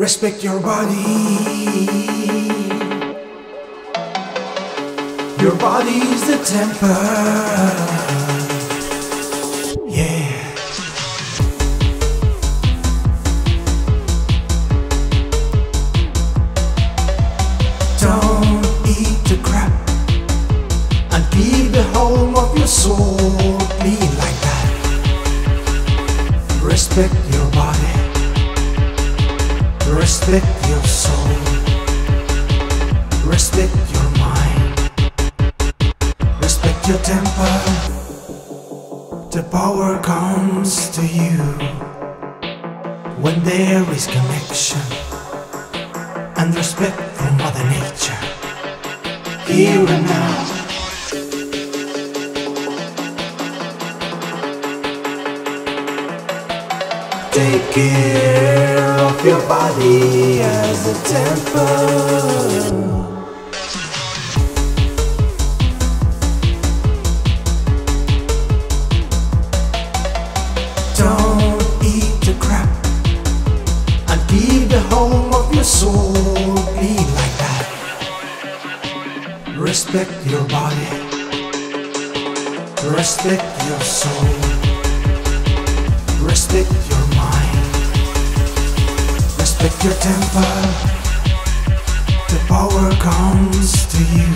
Respect your body. Your body is the temple. Yeah. Don't eat the crap and be the home of your soul. Be like that. Respect your body. Respect your soul. Respect your mind. Respect your temper. The power comes to you when there is connection and respect for Mother Nature. Here and now. Take care of your body as a temple. Don't eat the crap and be the home of your soul. Be like that. Respect your body. Respect your soul. Respect your mind. Respect your temper. The power comes to you